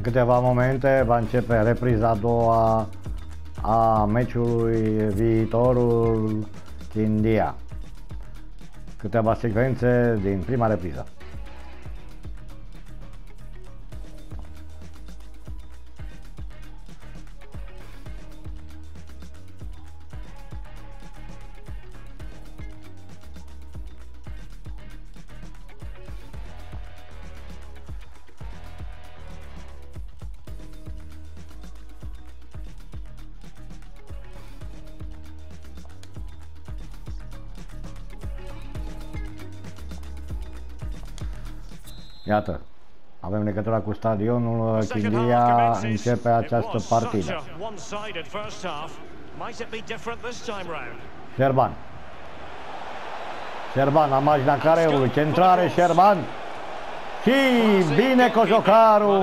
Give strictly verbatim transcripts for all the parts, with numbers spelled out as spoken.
câteva momente va începe repriza a doua a meciului Viitorul Chindia. Câteva secvențe din prima repriză. Iată, avem legătura cu stadionul Chindia, începe această partidă. Șerban. Șerban, la marginea careului, centrare, Șerban. Și bine Cojocaru!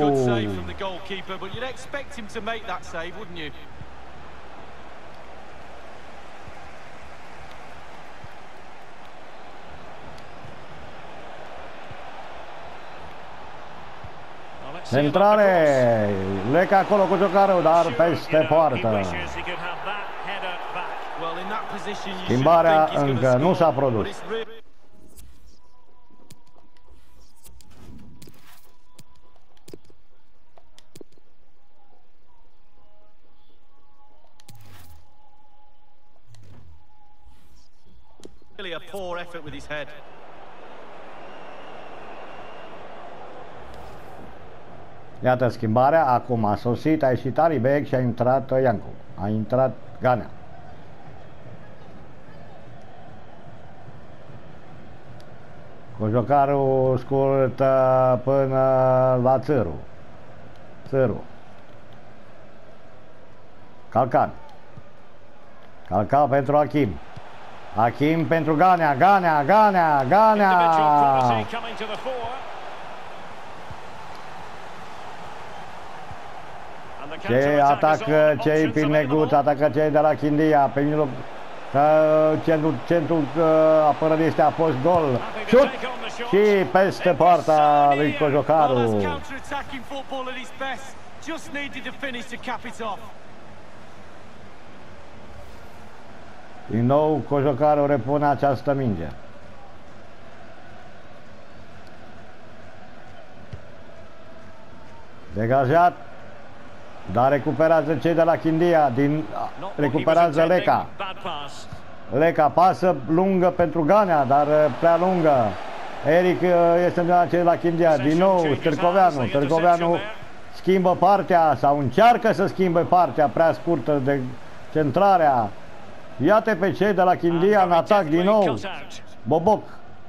Centrare, Leca acolo cu Jocaru, dar peste poartă. Schimbarea încă nu s-a produs. Really a poor effort with his head. Iată schimbarea, acum a sosit, a ieșit Aribeg și a intrat Iancu. A intrat Ganea. Cojocaru scurtă până la Țâru. Țâru. Calcan. Calcan pentru Achim. Achim pentru Ganea, Ganea, Ganea, Ganea. Ce atacă cei prin neguț, atacă cei de la Chindia, pe mijloc, centrul, centrul apărării este a fost gol, șut și peste poarta lui Cojocaru. Din nou Cojocaru repune această minge. Degajat. Dar recuperează cei de la Chindia, din, recuperează Leca. Leca pasă lungă pentru Ganea, dar prea lungă. Eric este de la cei de la Chindia, din nou Stârcoveanu. Stârcoveanu schimbă partea sau încearcă să schimbe partea prea scurtă de centrarea. Iată pe cei de la Chindia în atac din nou. Boboc.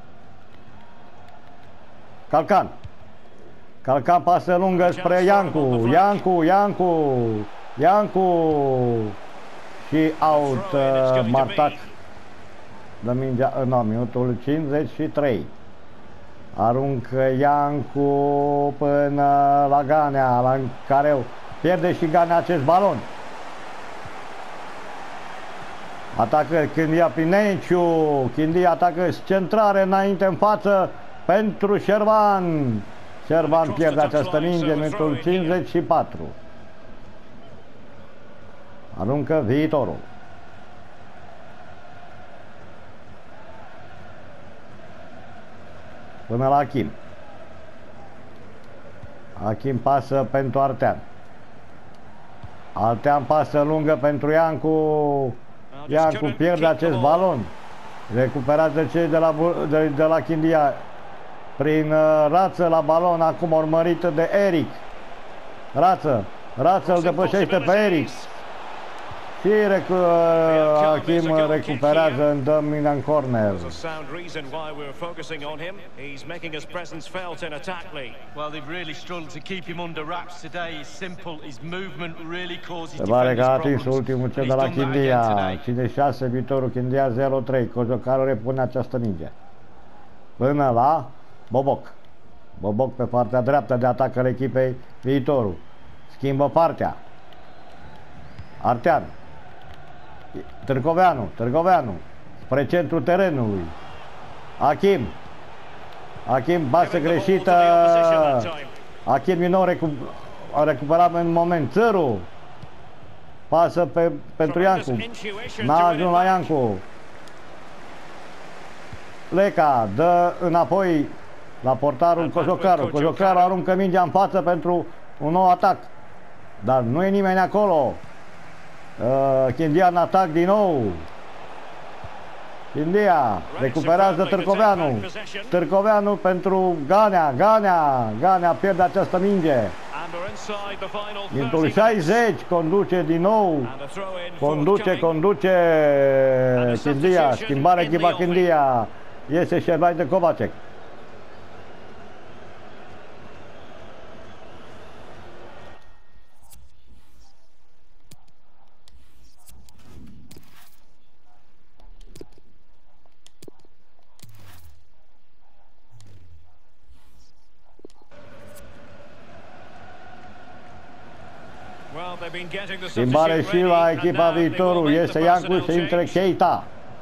Calcan. Calcan pasă lungă spre Iancu, Iancu, Iancu, Iancu și out uh, Martac. Dă mingea în no, minutul cincizeci și trei. Aruncă Iancu până la Ganea, la Careu. Pierde și Ganea acest balon. Atacă Chindia prin Nenciu. Chindia atacă centrare înainte în față pentru Șerban. Șerban pierde această minge în minutul cincizeci și patru. Aruncă Viitorul. Până la Achim. Achim pasă pentru Artean. Artean pasă lungă pentru Iancu. Iancu pierde acest balon. Recuperează cei de la, de, de la Chindia. Prin uh, Rață la balon, acum urmărită de Eric. Rață, Rață îl depășește pe Eric. Și recu uh, Achim recuperează în dă mingea în corner. Se pare că a atins ultimul cel de la Chindia. cincizeci și șase, Viitorul Chindia zero trei. Cojocaru repune această minge. Până la Boboc. Boboc pe partea dreaptă de atac al echipei Viitorul. Schimbă partea. Artean. Târcoveanu. Târcoveanu. Spre centrul terenului. Achim. Achim, basă greșită. Achim din nou recu a recuperat în moment. Țăru pasă pe, pentru Iancu. N-a ajuns la Iancu. Leca dă înapoi la portarul Cojocaru. Cojocaru aruncă mingea în față pentru un nou atac. Dar nu e nimeni acolo. uh, Chindia în atac din nou. Chindia recuperează Târcoveanu. Târcoveanu pentru Ganea. Ganea Ganea pierde această minge. Minutul șaizeci, conduce din nou. Conduce, conduce Chindia. Schimbare echipa Chindia. Iese Șerbai de Kovacek. Schimbare și la echipa Viitorul. Iese Iancu și intre Keita.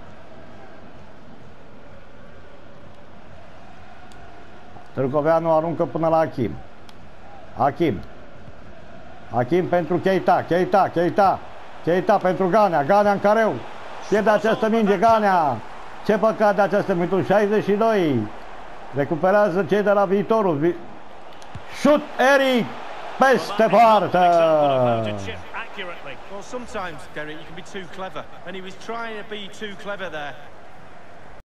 Târcoveanu aruncă până la Achim. Achim. Achim pentru Keita. Keita, Keita. Keita pentru Ganea. Ganea în careu. Pierde această minge Ganea. Ce păcat de această minutul șaizeci și doi. Recuperează cei de la Viitorul. Șut Eric. Peste poartă. Well, sometimes, Derek, you can be too clever, and he was trying to be too clever there.